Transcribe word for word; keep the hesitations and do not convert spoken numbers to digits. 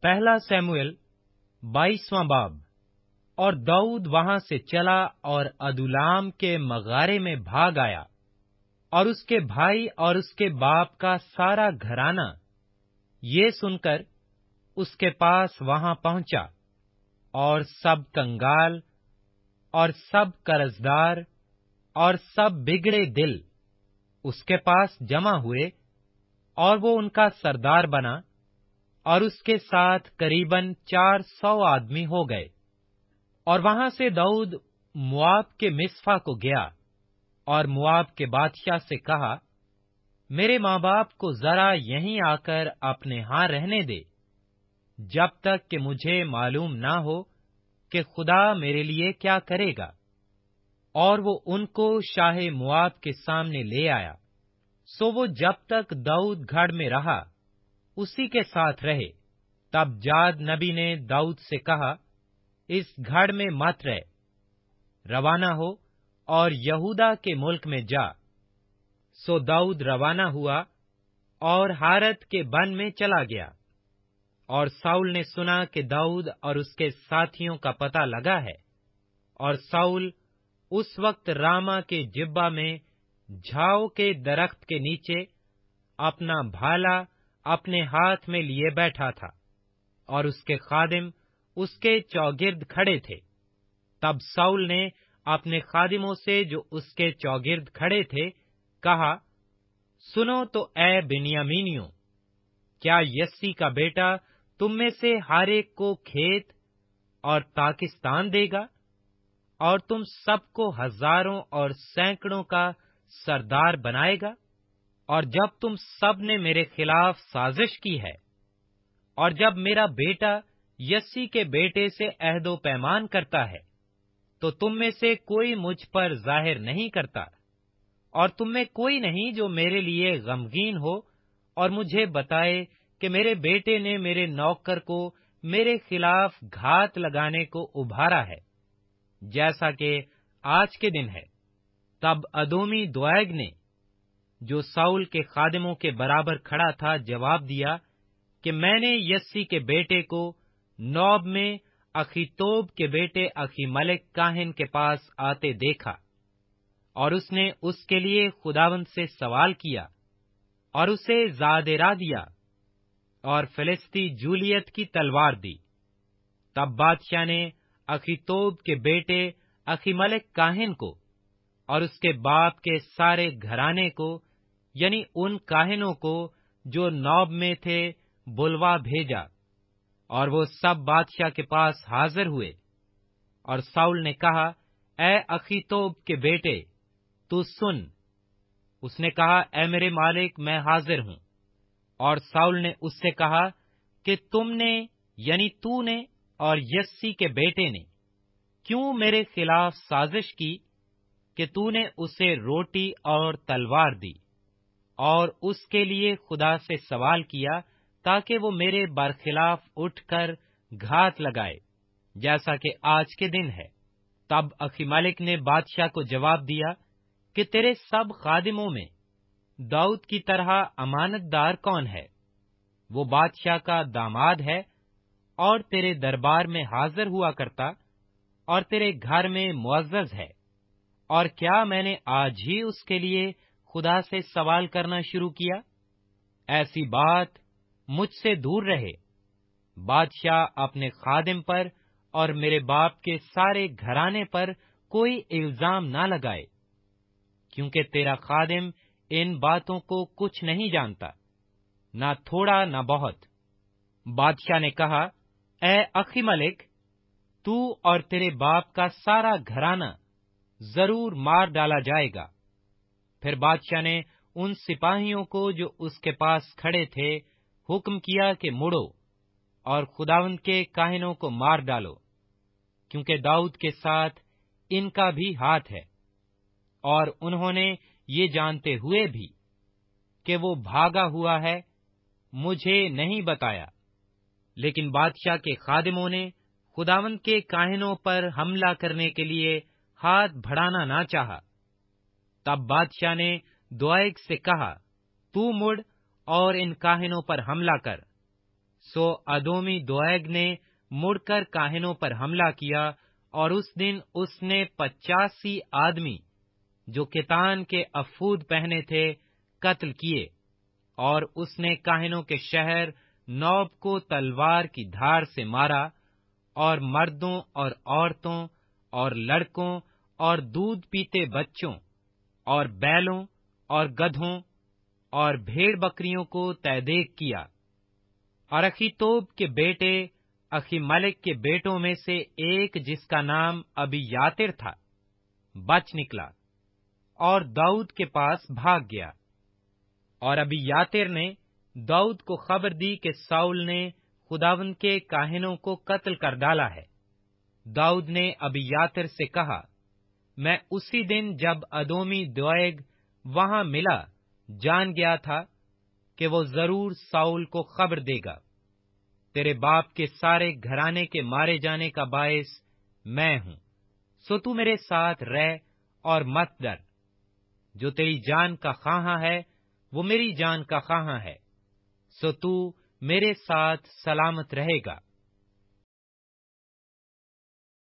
पहला शमूएल बाईसवां बाब। और दाऊद वहां से चला और अदुल्लाम के मगारे में भाग आया, और उसके भाई और उसके बाप का सारा घराना ये सुनकर उसके पास वहां पहुंचा, और सब कंगाल और सब कर्जदार और सब बिगड़े दिल उसके पास जमा हुए, और वो उनका सरदार बना, और उसके साथ करीबन चार सौ आदमी हो गए। और वहां से दाऊद मुआब के मिस्फा को गया, और मुआब के बादशाह से कहा, मेरे माँ बाप को जरा यहीं आकर अपने यहाँ रहने दे, जब तक कि मुझे मालूम ना हो कि खुदा मेरे लिए क्या करेगा। और वो उनको शाह मुआब के सामने ले आया। सो वो जब तक दाऊद गढ़ में रहा उसी के साथ रहे। तब जाद नबी ने दाऊद से कहा, इस गढ़ में मत रह, रवाना हो और यहूदा के मुल्क में जा। सो दाऊद रवाना हुआ और हारत के वन में चला गया। और साउल ने सुना कि दाऊद और उसके साथियों का पता लगा है, और साउल उस वक्त रामा के जिब्बा में झाओ के दरख्त के नीचे अपना भाला अपने हाथ में लिए बैठा था, और उसके खादिम उसके चौगिर्द खड़े थे। तब साउल ने अपने खादिमों से जो उसके चौगिर्द खड़े थे कहा, सुनो तो ऐ बिन्यामीनियों, क्या यस्सी का बेटा तुम में से हर एक को खेत और पाकिस्तान देगा, और तुम सबको हजारों और सैकड़ों का सरदार बनाएगा? और जब तुम सब ने मेरे खिलाफ साजिश की है, और जब मेरा बेटा यस्सी के बेटे से अहदो पैमान करता है, तो तुम में से कोई मुझ पर जाहिर नहीं करता, और तुम में कोई नहीं जो मेरे लिए गमगीन हो और मुझे बताए कि मेरे बेटे ने मेरे नौकर को मेरे खिलाफ घात लगाने को उभारा है, जैसा कि आज के दिन है। तब अदोमी दोएग ने, जो साउल के खादिमों के बराबर खड़ा था, जवाब दिया कि मैंने यस्सी के बेटे को नौब में अखीतोब के बेटे अखीमलेक काहिन के पास आते देखा, और उसने उसके लिए खुदावंद से सवाल किया और उसे जादेरा दिया और फिलिस्ती जूलियत की तलवार दी। तब बादशाह ने अखीतोब के बेटे अखीमलेक काहिन को और उसके बाप के सारे घराने को, यानी उन काहिनों को जो नौब में थे, बुलवा भेजा, और वो सब बादशाह के पास हाजिर हुए। और साउल ने कहा, ए अखीतोब के बेटे, तू सुन। उसने कहा, ए मेरे मालिक, मैं हाजिर हूं। और साउल ने उससे कहा कि तुमने, यानी तूने और यस्सी के बेटे ने क्यों मेरे खिलाफ साजिश की कि तूने उसे रोटी और तलवार दी, और उसके लिए खुदा से सवाल किया ताकि वो मेरे बरखिलाफ उठकर घात लगाए, जैसा कि आज के दिन है। तब अखीमलेक ने बादशाह को जवाब दिया कि तेरे सब खादिमों में दाऊद की तरह अमानतदार कौन है? वो बादशाह का दामाद है और तेरे दरबार में हाजिर हुआ करता और तेरे घर में मुअज़्ज़ज़ है। और क्या मैंने आज ही उसके लिए खुदा से सवाल करना शुरू किया? ऐसी बात मुझसे दूर रहे। बादशाह अपने खादिम पर और मेरे बाप के सारे घराने पर कोई इल्जाम ना लगाए, क्योंकि तेरा खादिम इन बातों को कुछ नहीं जानता, ना थोड़ा ना बहुत। बादशाह ने कहा, ए अखीमलेक, तू और तेरे बाप का सारा घराना जरूर मार डाला जाएगा। फिर बादशाह ने उन सिपाहियों को जो उसके पास खड़े थे हुक्म किया कि मुड़ो और खुदावंद के काहिनों को मार डालो, क्योंकि दाऊद के साथ इनका भी हाथ है। और उन्होंने ये जानते हुए भी कि वो भागा हुआ है, मुझे नहीं बताया। लेकिन बादशाह के खादिमों ने खुदावंद के काहिनों पर हमला करने के लिए हाथ बढ़ाना ना चाहा। तब बादशाह ने दोएग से कहा, तू मुड़ और इन काहिनों पर हमला कर। سو ادومی دویگ نے مڑ کر کاہنوں پر حملہ کیا، اور اس دن اس نے پچاسی آدمی جو کتان کے افود پہنے تھے قتل کیے، اور اس نے کاہنوں کے شہر نوب کو تلوار کی دھار سے مارا، اور مردوں اور عورتوں اور لڑکوں اور دودھ پیتے بچوں اور بیلوں اور گدھوں اور بھیڑ بکریوں کو تہ دیگ کیا۔ اور اخیتوب کے بیٹے اخی ملک کے بیٹوں میں سے ایک، جس کا نام ابی یاتر تھا، بچ نکلا اور داؤد کے پاس بھاگ گیا۔ اور ابی یاتر نے داؤد کو خبر دی کہ ساؤل نے خداوند کے کاہنوں کو قتل کر ڈالا ہے۔ داؤد نے ابی یاتر سے کہا، میں اسی دن جب ادومی دویگ وہاں ملا جان گیا تھا کہ وہ ضرور ساؤل کو خبر دے گا۔ تیرے باپ کے سارے گھرانے کے مارے جانے کا باعث میں ہوں، سو تو میرے ساتھ رہ اور مت ڈر۔ جو تیری جان کا خواہاں ہے وہ میری جان کا خواہاں ہے، سو تو میرے ساتھ سلامت رہے گا۔